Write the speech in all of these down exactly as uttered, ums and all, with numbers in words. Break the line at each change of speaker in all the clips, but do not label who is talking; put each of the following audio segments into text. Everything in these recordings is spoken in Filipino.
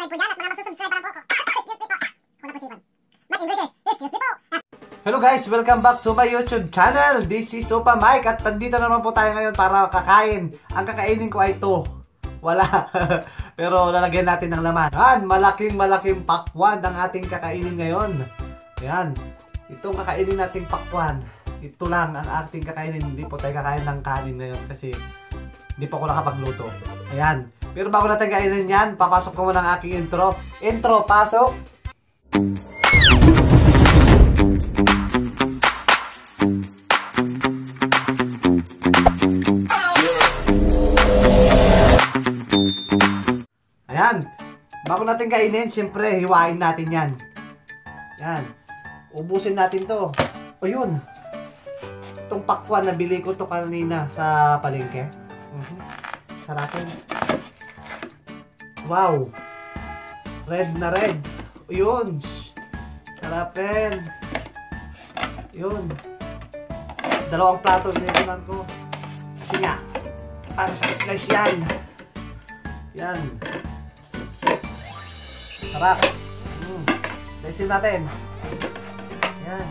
mag-subscribe po dyan at mga magsusubscribe pa lang po ako. Excuse me po. Kung naposipan. Mag-ingredients. Excuse me po.
Hello guys! Welcome back to my YouTube channel. This is Sopa Mike at nandito naman po tayo ngayon para kakain. Ang kakainin ko ay ito. Wala. Pero lalagyan natin ng laman. Yan, malaking malaking pakwan ang ating kakainin ngayon. Yan. Itong kakainin nating pakwan. Ito lang ang ating kakainin. Hindi po tayo kakain ng kanin ngayon kasi hindi pa ako nakapagluto. Ayan. Pero bago natin kainin yan, papasok ko muna ang aking intro. Intro, pasok! Ayan. Bago natin kainin, syempre, hiwain natin yan. Yan. Ubusin natin to. O yun. Itong pakwan, nabili ko to kanina sa palengke. Uh-huh. Sarapin. Wow. Red na red. O yun. Sarapin. Yun. Dalawang plato iniunan ko. Kasi nga, para sa slice yan. Yan. Sarap. Mm. Slicein natin. Yan.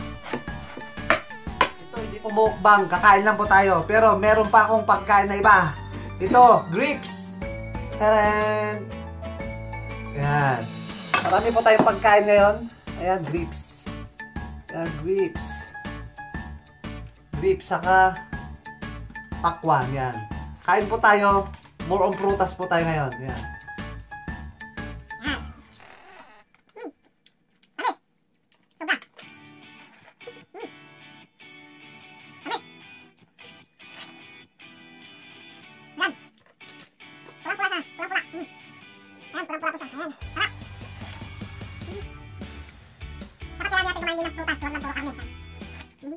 Ito, hindi po mukbang. Kakain lang po tayo. Pero meron pa akong pagkain na iba. Ito, grapes. Taran! Yan. Marami po tayong pagkain ngayon. Ayan, grapes. Ayan, grapes. Grapes, saka pakwan. Yan. Kain po tayo. More on prutas po tayo ngayon. Yan.
Kumain din ng prutas, huwag ng puro karne. Mm.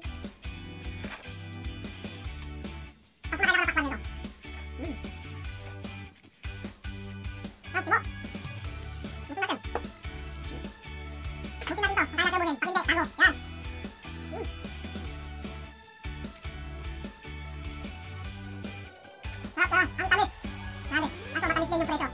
Pag kumakain ako ng pakwan nito. Mm. Ah, tibo. Gusto natin. Gusto natin to. Kaya natin ubuhin. Pag hindi, tago. Yan. Mm. Sarap ah. Ang tamis. Grabe. Kaso matamis din yung presyo.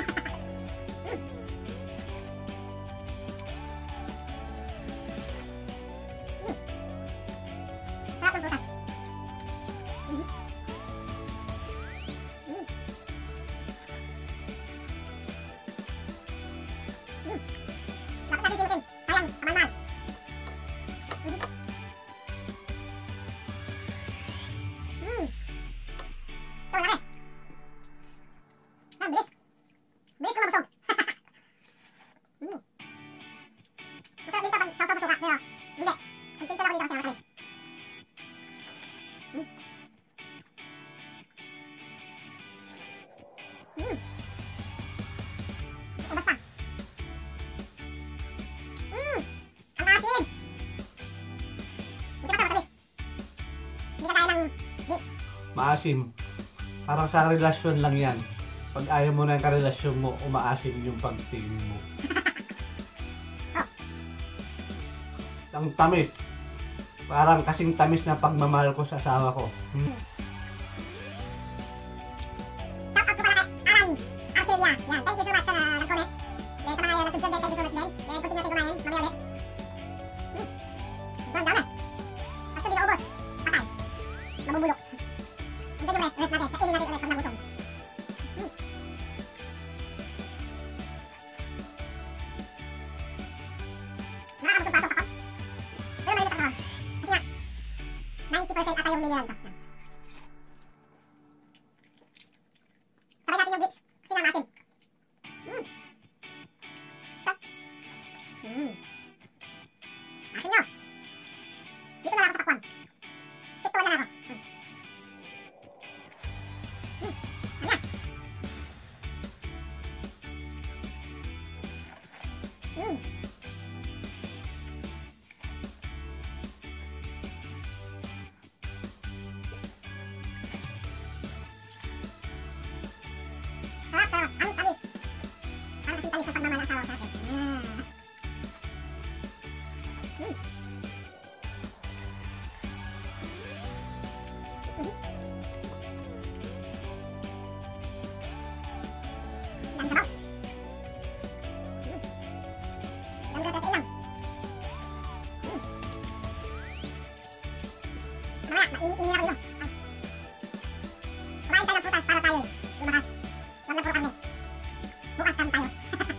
Maasim. Parang sa relasyon lang yan. Pag ayaw mo na yung karelasyon mo, umaasim yung pagtingin mo. Ang tamis. Parang kasing tamis na pagmamahal ko sa asawa ko. Hmm.
Shout out ko pala kay Alan Arcelia. Yan. Thank you so much sa nag-comment. Then sa mga uh, nag-subscribe, thank you so much din. Then continue natin kumain. Mamaya ulit. Hmm. Ang dami. At hindi ka ubos. Patay. Mabubulok. Hindi yung ref natin. Kainin natin ulit pag nagutom. Hmm. Nakakabusog pasok ako. Pero mainit ako. Kasi nga, ninety percent ata yung mineral to. Sabay natin yung grapes. Kasi nga maasim. Hmm. Ito. Hmm. Asim nyo. Dito na lang ako sa pakwan. Stick to one na lang ako. Hmm. Mm. Sarap, sarap. Ang tamis. na puro karne. Bukas kami tayo.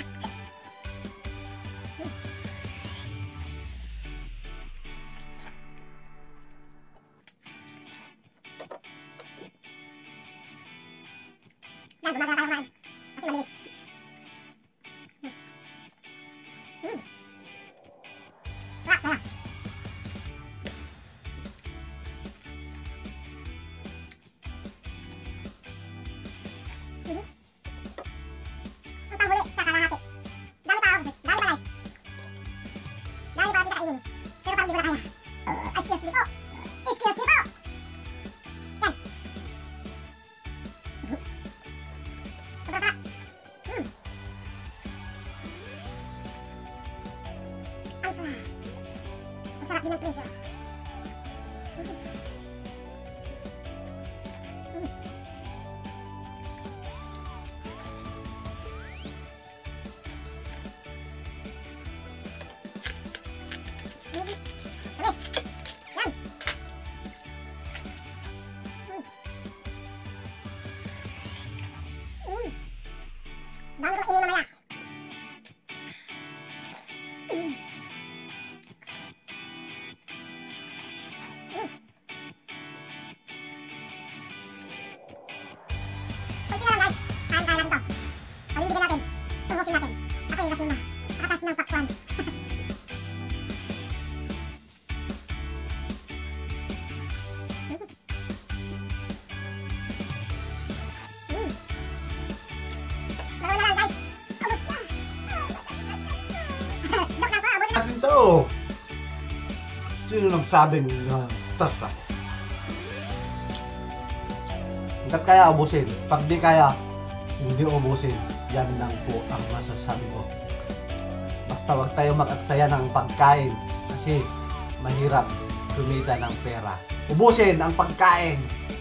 Yan, gumagawa tayo kumain. Kasi mabilis. Hmm. Sarap, sarap. Mhm. Ang panghuli sa kalahati. Dami tao, dami pa guys. Dami pa natin kainin. Pero parang di ko na kaya. Uh, excuse me po. Excuse me po. Yan. Mhm. Sobrang sarap. Hmm. Ang sarap. Ang sarap din ng presyo. Mhm. Mhm. Mhm. Tamis. Yan. Hmm. Hmm. Dami ko kainin mamaya. Hmm. Hmm. Kunti na lang guys. Kain-kain lang to. Palindigan natin. Tuhusin natin. Ako yung lasing na. Nakatas ng pakwan. Hmm. Dalawa na lang guys. Ubus na. Dok na po, abutin na.
Atin to. Sino nagsabing na tas ka? Hanggat kaya ubusin. Pag di kaya, hindi ubusin. Yan lang po ang masasabi ko. Basta wag tayo mag-aksaya ng pagkain kasi mahirap kumita ng pera. Ubusin ang pagkain.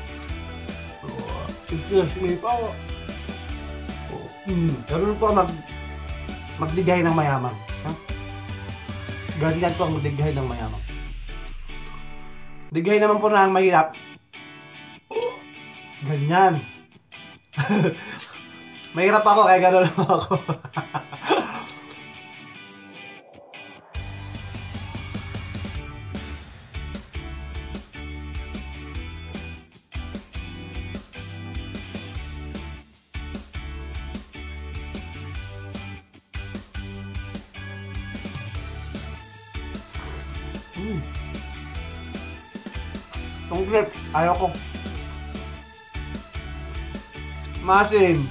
Excuse me po. Hmm, ganun po mag magdigay ng mayaman. Ha? Ganyan po ang magdigay ng mayaman. Digay naman po na ang mahirap. Ganyan. Mahirap ako kaya gano'n naman ako. Hmm. Itong grip, ayoko. Maasim.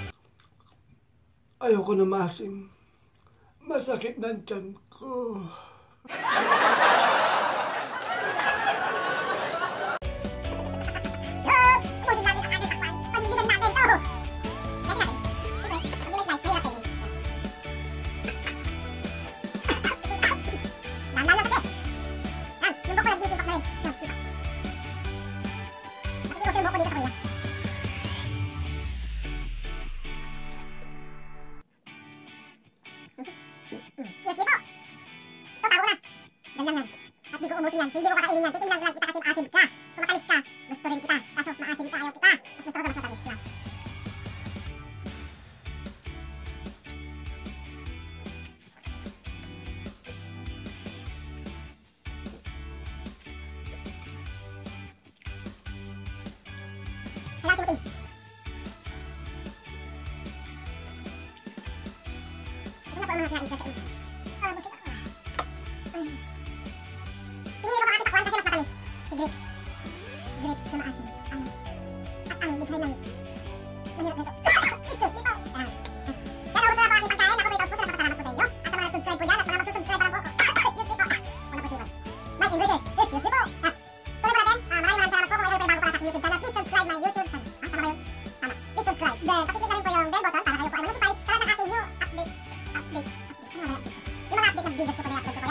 Ayoko na maasim. Masakit na ang tiyan ko.
Yup! Ubusin natin ang ating pakwan. Panindigan natin to. Lagyan natin. Okay. Pag may slice, mahirap kainin. Dahan-dahan lang kasi. Yan. Yung buko nagkikikok na rin. Yan. Kita. Nakikikok yung buko dito sa kuya. Excuse me po. Ito, tago na. Ganyan yan. At di ko umusin yan. Hindi ko kakainin yan. Titingnan lang kita kasi maasim ka. Kung matamis ka, gusto rin kita. Kaso maasim ka, ayaw kita. Mas gusto ko na mas matamis lang. Hala, simutin. Ito na po ang mga kinain sa kain. Ah, busog ako. Ay. Pinili ko pa aking pakwan kasi mas matamis. Si grapes. Grapes na maasim. Ang, at ang bighay ng mahirap nito. Excuse me po. Yan. Yan, ubos na po aking pagkain. Ako may taos po. Salamat po sa inyo. At sa mga nag-subscribe po dyan. At mga magsusubscribe pa lang po. Excuse me po. Una po siwan. Mike Enriquez. Excuse me po. Yan. Tuloy po natin. Ah, maraming maraming salamat po. Kung mayroon kayo bago pala sa aking YouTube channel, please subscribe my YouTube channel. Ah, tama ba yun? Tama. Please subscribe. Then, pakiclick na rin po yung bell button para kayo po ay ma-notify sa lahat ng aking new update. Update. Update. Ano ba yung update? Yung mga update ng videos ko po na i-upload ko